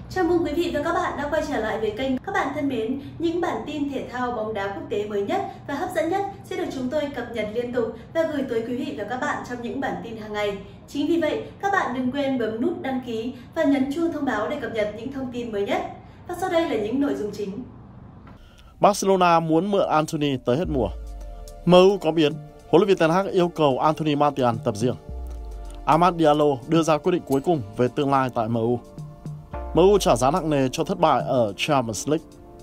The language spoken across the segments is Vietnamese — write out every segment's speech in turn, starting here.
Chào mừng quý vị và các bạn đã quay trở lại với kênh. Các bạn thân mến, những bản tin thể thao bóng đá quốc tế mới nhất và hấp dẫn nhất sẽ được chúng tôi cập nhật liên tục và gửi tới quý vị và các bạn trong những bản tin hàng ngày. Chính vì vậy, các bạn đừng quên bấm nút đăng ký và nhấn chuông thông báo để cập nhật những thông tin mới nhất. Và sau đây là những nội dung chính. Barcelona muốn mượn Antony tới hết mùa. MU có biến, huấn luyện viên Ten Hag yêu cầu Anthony Martial tập riêng. Amad Diallo đưa ra quyết định cuối cùng về tương lai tại MU. MU trả giá nặng nề cho thất bại ở Champions League.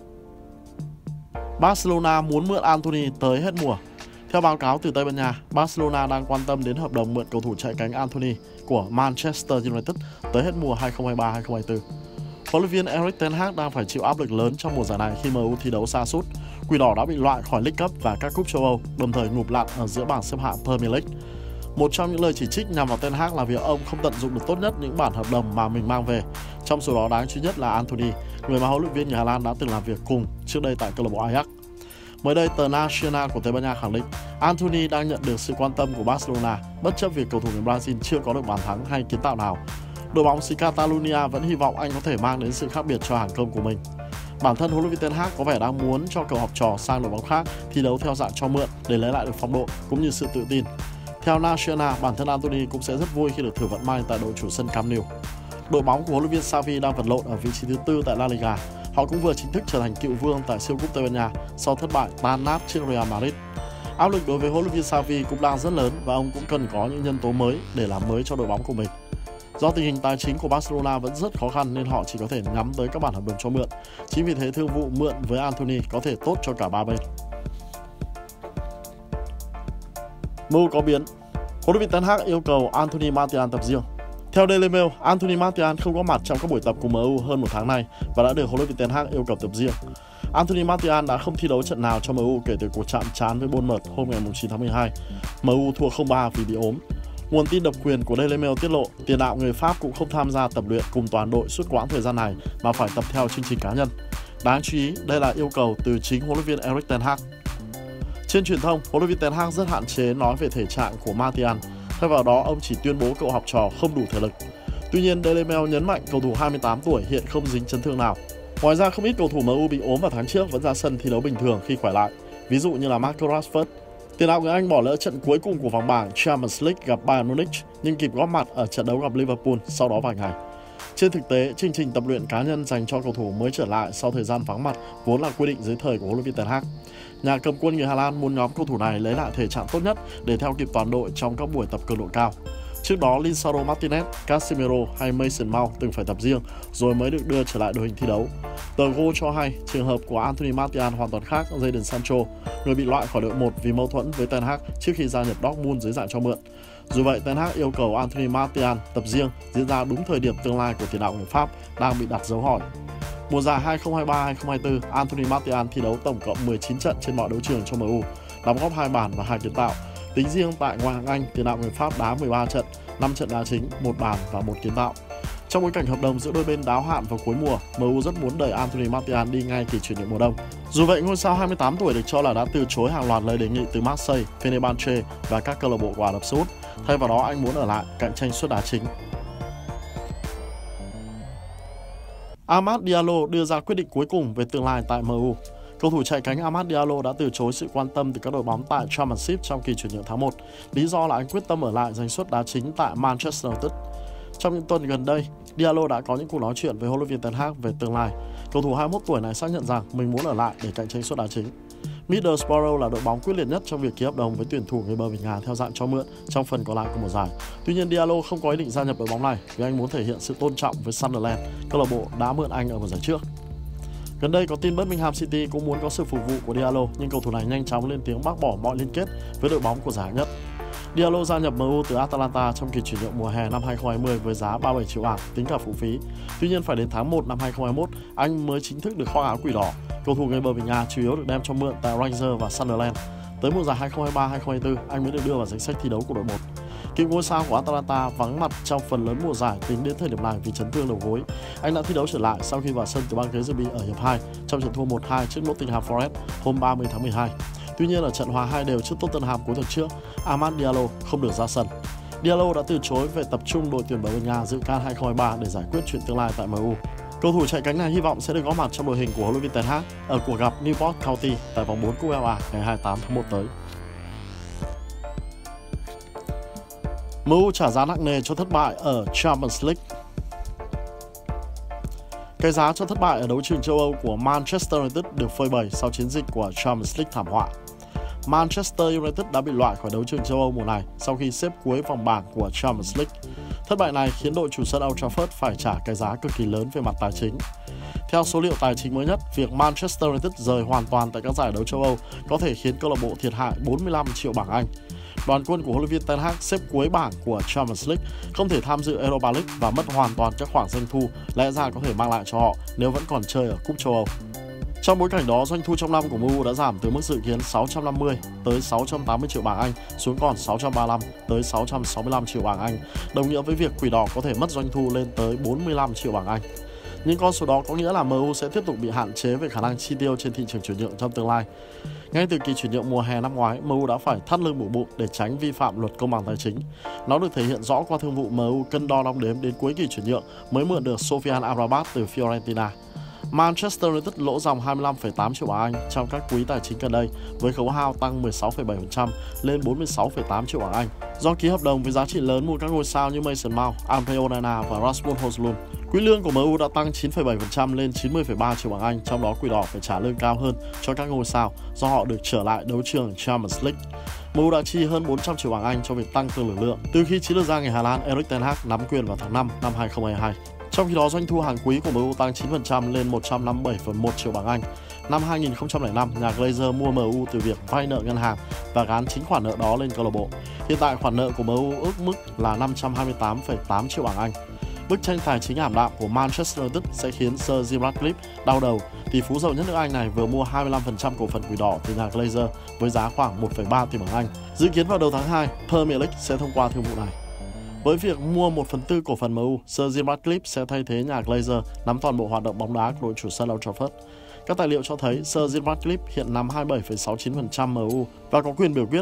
Barcelona muốn mượn Antony tới hết mùa. Theo báo cáo từ Tây Ban Nha, Barcelona đang quan tâm đến hợp đồng mượn cầu thủ chạy cánh Antony của Manchester United tới hết mùa 2023-2024. Huấn luyện viên Erik ten Hag đang phải chịu áp lực lớn trong mùa giải này khi MU thi đấu sa sút. Quỷ đỏ đã bị loại khỏi League Cup và các cúp châu Âu, đồng thời ngụp lặn ở giữa bảng xếp hạng Premier League. Một trong những lời chỉ trích nhằm vào Ten Hag là việc ông không tận dụng được tốt nhất những bản hợp đồng mà mình mang về. Trong số đó đáng chú nhất là Antony, người mà huấn luyện viên người Hà Lan đã từng làm việc cùng trước đây tại câu lạc bộ Ajax. Mới đây, tờ Nacional của Tây Ban Nha khẳng định Antony đang nhận được sự quan tâm của Barcelona, bất chấp việc cầu thủ người Brazil chưa có được bàn thắng hay kiến tạo nào. Đội bóng xứ Catalonia vẫn hy vọng anh có thể mang đến sự khác biệt cho hàng công của mình. Bản thân huấn luyện viên Ten Hag có vẻ đang muốn cho cậu học trò sang đội bóng khác thi đấu theo dạng cho mượn để lấy lại được phong độ cũng như sự tự tin. Theo Nacional, bản thân Antony cũng sẽ rất vui khi được thử vận may tại đội chủ sân Camp Nou. Đội bóng của huấn luyện viên Xavi đang vật lộn ở vị trí thứ 4 tại La Liga. Họ cũng vừa chính thức trở thành cựu vương tại siêu cúp Tây Ban Nha sau thất bại tan nát trước Real Madrid. Áp lực đối với huấn luyện viên Xavi cũng đang rất lớn và ông cũng cần có những nhân tố mới để làm mới cho đội bóng của mình. Do tình hình tài chính của Barcelona vẫn rất khó khăn nên họ chỉ có thể nhắm tới các bản hợp đồng cho mượn. Chính vì thế thương vụ mượn với Antony có thể tốt cho cả ba bên. MU có biến, huấn luyện viên Ten Hag yêu cầu Anthony Martial tập riêng. Theo Daily Mail, Anthony Martial không có mặt trong các buổi tập của MU hơn một tháng nay và đã được huấn luyện viên Ten Hag yêu cầu tập riêng. Anthony Martial đã không thi đấu trận nào cho MU kể từ cuộc chạm trán với Bournemouth hôm ngày 9 tháng 12. MU thua 0-3 vì bị ốm. Nguồn tin độc quyền của Daily Mail tiết lộ, tiền đạo người Pháp cũng không tham gia tập luyện cùng toàn đội suốt quãng thời gian này mà phải tập theo chương trình cá nhân. Đáng chú ý, đây là yêu cầu từ chính huấn luyện viên Erik ten Hag. Trên truyền thông, huấn luyện viên Ten Hag rất hạn chế nói về thể trạng của Martial. Thay vào đó, ông chỉ tuyên bố cậu học trò không đủ thể lực. Tuy nhiên, Daily Mail nhấn mạnh cầu thủ 28 tuổi hiện không dính chấn thương nào. Ngoài ra, không ít cầu thủ MU bị ốm vào tháng trước vẫn ra sân thi đấu bình thường khi khỏe lại. Ví dụ như là Marcus Rashford. Tiền đạo người Anh bỏ lỡ trận cuối cùng của vòng bảng Champions League gặp Bayern Munich nhưng kịp góp mặt ở trận đấu gặp Liverpool sau đó vài ngày. Trên thực tế, chương trình tập luyện cá nhân dành cho cầu thủ mới trở lại sau thời gian vắng mặt vốn là quy định dưới thời của huấn luyện viên Ten Hag. Nhà cầm quân người Hà Lan muốn nhóm cầu thủ này lấy lại thể trạng tốt nhất để theo kịp toàn đội trong các buổi tập cường độ cao. Trước đó, Lisandro Martinez, Casemiro hay Mason Mount từng phải tập riêng rồi mới được đưa trở lại đội hình thi đấu. Tờ Goal cho hay trường hợp của Anthony Martial hoàn toàn khác Jadon Sancho, người bị loại khỏi đội 1 vì mâu thuẫn với Ten Hag trước khi gia nhập Dortmund dưới dạng cho mượn. Dù vậy, Ten Hag yêu cầu Anthony Martial tập riêng diễn ra đúng thời điểm tương lai của tiền đạo người Pháp đang bị đặt dấu hỏi. Mùa giải 2023-2024, Anthony Martial thi đấu tổng cộng 19 trận trên mọi đấu trường cho MU, đóng góp 2 bàn và 2 kiến tạo. Tính riêng tại Ngoại hạng Anh, tiền đạo người Pháp đá 13 trận, 5 trận đá chính, 1 bàn và 1 kiến tạo. Trong bối cảnh hợp đồng giữa đôi bên đáo hạn vào cuối mùa, MU rất muốn đẩy Anthony Martial đi ngay kỳ chuyển nhượng mùa đông. Dù vậy, ngôi sao 28 tuổi được cho là đã từ chối hàng loạt lời đề nghị từ Marseille, Fenerbahce và các câu lạc bộ của Ả Rập Xê Út. Thay vào đó, anh muốn ở lại cạnh tranh suất đá chính. Amad Diallo đưa ra quyết định cuối cùng về tương lai tại MU. Cầu thủ chạy cánh Amad Diallo đã từ chối sự quan tâm từ các đội bóng tại Championship trong kỳ chuyển nhượng tháng 1. Lý do là anh quyết tâm ở lại giành suất đá chính tại Manchester United. Trong những tuần gần đây, Diallo đã có những cuộc nói chuyện với huấn luyện viên Ten Hag về tương lai. Cầu thủ 21 tuổi này xác nhận rằng mình muốn ở lại để cạnh tranh suất đá chính. Middlesbrough là đội bóng quyết liệt nhất trong việc ký hợp đồng với tuyển thủ người Bờ Bình Hà theo dạng cho mượn trong phần còn lại của mùa giải. Tuy nhiên, Diallo không có ý định gia nhập đội bóng này vì anh muốn thể hiện sự tôn trọng với Sunderland, câu lạc bộ đã mượn anh ở mùa giải trước. Gần đây có tin Birmingham City cũng muốn có sự phục vụ của Diallo, nhưng cầu thủ này nhanh chóng lên tiếng bác bỏ mọi liên kết với đội bóng của giải hạng nhất. Diallo gia nhập MU từ Atalanta trong kỳ chuyển nhượng mùa hè năm 2020 với giá 37 triệu bảng tính cả phụ phí. Tuy nhiên phải đến tháng 1 năm 2021, anh mới chính thức được khoác áo quỷ đỏ. Cầu thủ người Bờ Bình Hà chủ yếu được đem cho mượn tại Rangers và Sunderland. Tới mùa giải 2023-2024, anh mới được đưa vào danh sách thi đấu của đội 1. Cựu ngôi sao của Atalanta vắng mặt trong phần lớn mùa giải tính đến thời điểm này vì chấn thương đầu gối. Anh đã thi đấu trở lại sau khi vào sân từ băng ghế dự bị ở hiệp 2 trong trận thua 1-2 trước Nottingham Forest hôm 30 tháng 12. Tuy nhiên ở trận hòa 2-2 trước Tottenham cuối tuần trước, Amad Diallo không được ra sân. Diallo đã từ chối về tập trung đội tuyển Bồ Đào Nha dự CAN 2023 để giải quyết chuyện tương lai tại MU. Cầu thủ chạy cánh này hy vọng sẽ được góp mặt trong đội hình của huấn luyện viên Ten Hag ở cuộc gặp Newport County tại vòng 4 Cúp FA ngày 28 tháng 1 tới. MU trả giá nặng nề cho thất bại ở Champions League. Cái giá cho thất bại ở đấu trường châu Âu của Manchester United được phơi bày sau chiến dịch của Champions League thảm họa. Manchester United đã bị loại khỏi đấu trường châu Âu mùa này sau khi xếp cuối vòng bảng của Champions League. Thất bại này khiến đội chủ sân Old Trafford phải trả cái giá cực kỳ lớn về mặt tài chính. Theo số liệu tài chính mới nhất, việc Manchester United rời hoàn toàn tại các giải đấu châu Âu có thể khiến câu lạc bộ thiệt hại 45 triệu bảng Anh. Đoàn quân của huấn luyện viên Ten Hag xếp cuối bảng của Champions League, không thể tham dự Europa League và mất hoàn toàn các khoản doanh thu lẽ ra có thể mang lại cho họ nếu vẫn còn chơi ở Cúp châu Âu. Trong bối cảnh đó, doanh thu trong năm của MU đã giảm từ mức dự kiến 650 tới 680 triệu bảng Anh xuống còn 635 tới 665 triệu bảng Anh, đồng nghĩa với việc Quỷ Đỏ có thể mất doanh thu lên tới 45 triệu bảng Anh. Những con số đó có nghĩa là MU sẽ tiếp tục bị hạn chế về khả năng chi tiêu trên thị trường chuyển nhượng trong tương lai. Ngay từ kỳ chuyển nhượng mùa hè năm ngoái, MU đã phải thắt lưng buộc bụng để tránh vi phạm luật công bằng tài chính. Nó được thể hiện rõ qua thương vụ MU cân đo đong đếm đến cuối kỳ chuyển nhượng mới mượn được Sofian Amrabat từ Fiorentina. Manchester United lỗ dòng 25,8 triệu bảng Anh trong các quý tài chính gần đây, với khấu hao tăng 16,7% lên 46,8 triệu bảng Anh do ký hợp đồng với giá trị lớn mua các ngôi sao như Mason Mount, Andre Onana và Rasmus Højlund. Quỹ lương của MU đã tăng 9,7% lên 90,3 triệu bảng Anh, trong đó Quỷ Đỏ phải trả lương cao hơn cho các ngôi sao do họ được trở lại đấu trường Champions League. MU đã chi hơn 400 triệu bảng Anh cho việc tăng cường lực lượng từ khi chiến lược gia người Hà Lan Erik ten Hag nắm quyền vào tháng 5 năm 2022. Trong khi đó, doanh thu hàng quý của MU tăng 9% lên 157,1 triệu bảng Anh. Năm 2005, nhà Glazer mua MU từ việc vay nợ ngân hàng và gán chính khoản nợ đó lên câu lạc bộ. Hiện tại khoản nợ của MU ước mức là 528,8 triệu bảng Anh. Bức tranh tài chính ảm đạm của Manchester United sẽ khiến Sir Jim Ratcliffe đau đầu. Tỷ phú giàu nhất nước Anh này vừa mua 25% cổ phần Quỷ Đỏ từ nhà Glazer với giá khoảng 1,3 tỷ bảng Anh. Dự kiến vào đầu tháng 2, Premier League sẽ thông qua thương vụ này. Với việc mua 1/4 cổ phần MU, Sir Jim Ratcliffe sẽ thay thế nhà Glazer nắm toàn bộ hoạt động bóng đá của đội chủ sân Old Trafford. Các tài liệu cho thấy Sir Jim Ratcliffe hiện nắm 27,69% MU và có quyền biểu quyết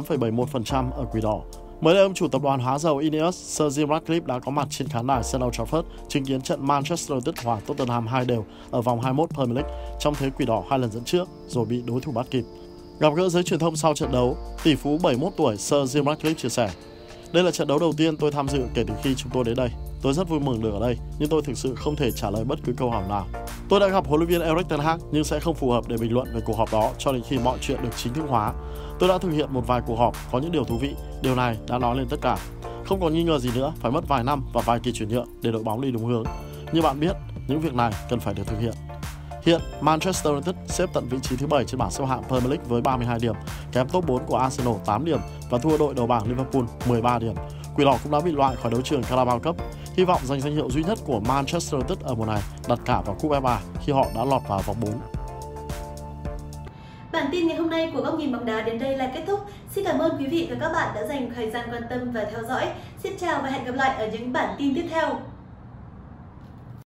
28,71% ở Quỷ Đỏ. Mới đây, ông chủ tập đoàn hóa dầu Ineos, Sir Jim Ratcliffe đã có mặt trên khán đài sân Old Trafford chứng kiến trận Manchester United hòa Tottenham 2-2 ở vòng 21 Premier League trong thế Quỷ Đỏ 2 lần dẫn trước rồi bị đối thủ bắt kịp. Gặp gỡ giới truyền thông sau trận đấu, tỷ phú 71 tuổi Sir Jim Ratcliffe chia sẻ: "Đây là trận đấu đầu tiên tôi tham dự kể từ khi chúng tôi đến đây. Tôi rất vui mừng được ở đây, nhưng tôi thực sự không thể trả lời bất cứ câu hỏi nào. Tôi đã gặp huấn luyện viên Erik ten Hag nhưng sẽ không phù hợp để bình luận về cuộc họp đó cho đến khi mọi chuyện được chính thức hóa. Tôi đã thực hiện một vài cuộc họp có những điều thú vị, điều này đã nói lên tất cả. Không còn nghi ngờ gì nữa, phải mất vài năm và vài kỳ chuyển nhượng để đội bóng đi đúng hướng. Như bạn biết, những việc này cần phải được thực hiện." Hiện, Manchester United xếp tận vị trí thứ 7 trên bảng xếp hạng Premier League với 32 điểm, kém top 4 của Arsenal 8 điểm và thua đội đầu bảng Liverpool 13 điểm. Quỷ Đỏ cũng đã bị loại khỏi đấu trường Carabao Cup. Hy vọng giành danh hiệu duy nhất của Manchester United ở mùa này đặt cả vào Cúp FA khi họ đã lọt vào vòng 4. Bản tin ngày hôm nay của Góc Nhìn Bóng Đá đến đây là kết thúc. Xin cảm ơn quý vị và các bạn đã dành thời gian quan tâm và theo dõi. Xin chào và hẹn gặp lại ở những bản tin tiếp theo.